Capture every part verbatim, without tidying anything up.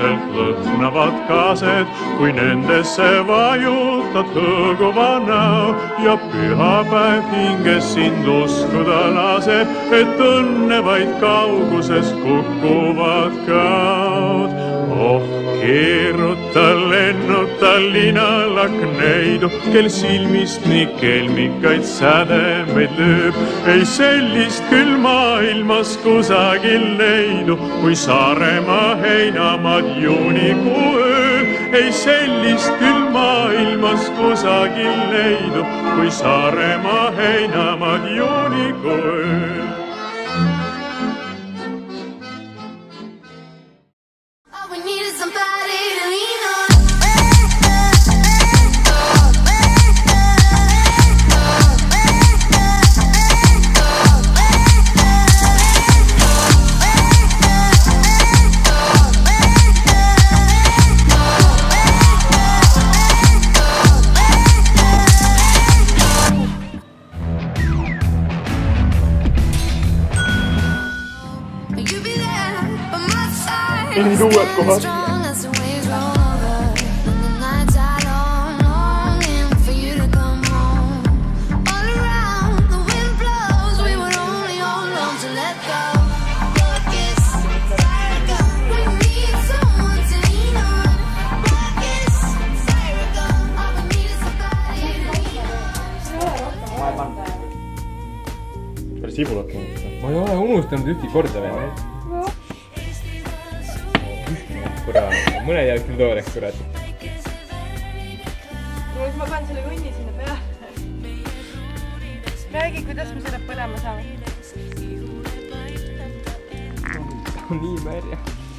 uhkelt lõhnavad kaased, kui nendesse vajutad hõõguva näo ja pühapäev hinges sind uskuda laseb, et õnne vaid kauguses kukuvad kaod. Oh, keeruta, lennuta linalakneidu, kel silmist nii kelmikaid sädemeid lööb. Ei sellist küll maailmas kusagil leidu, kui Saaremaa heinamaad juunikuu ööl. Ei sellist küll maailmas kusagil leidu, kui Saaremaa heinamaad juunikuu ööl. Need uued kohad. Päris sibulat mõnda. Ma ei ole unustanud ühtki korda veel. Kurat, mõned jäävad küll tooreks, kurat. Nüüd ma panen selle kunni sinna peale. Räägi, kuidas me selle põlema saame. On nii märja.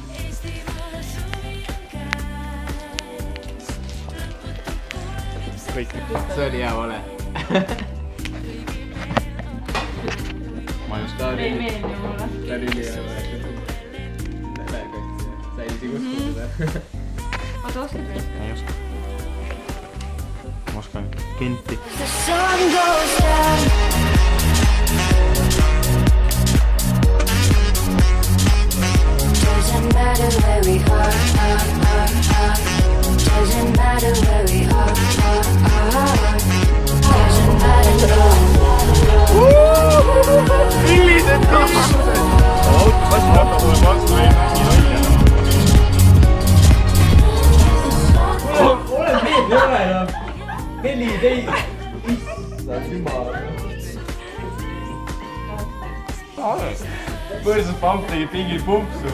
Kõik. See oli hea vale. Ma just tahan. Ei meeldi mulle. Ta oli üli hea vale. Sa ei isegi uskunud seda. Oota, oskad või? Ei oska. Ma oskan kenti. Millised küsimused? Kas ma hakka mulle vastu või? Neli teid! Issand jumal! Põrsus pamp tegi pingil pumpsu.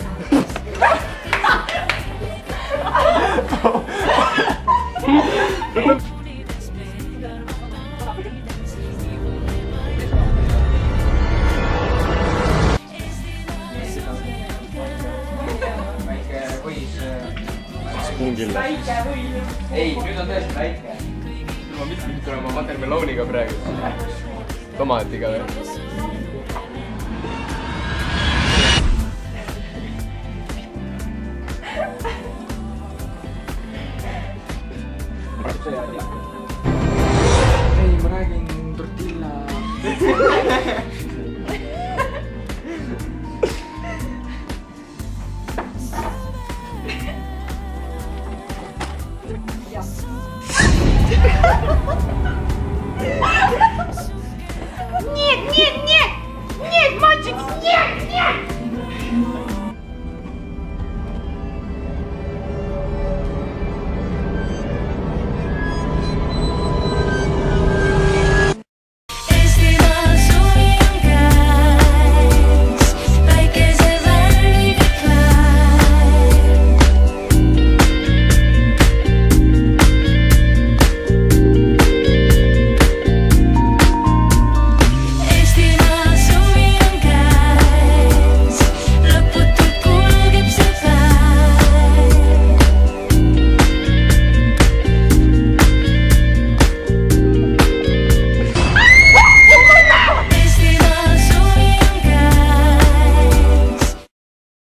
Väike võis... Spungil. Ei, nüüd on tõesti väike. Ma mitmid tulema watermelooniga praegu. Tomatiga või? Ei, ma räägin tortilla. Нет, нет, нет! Нет, мальчик, нет, нет!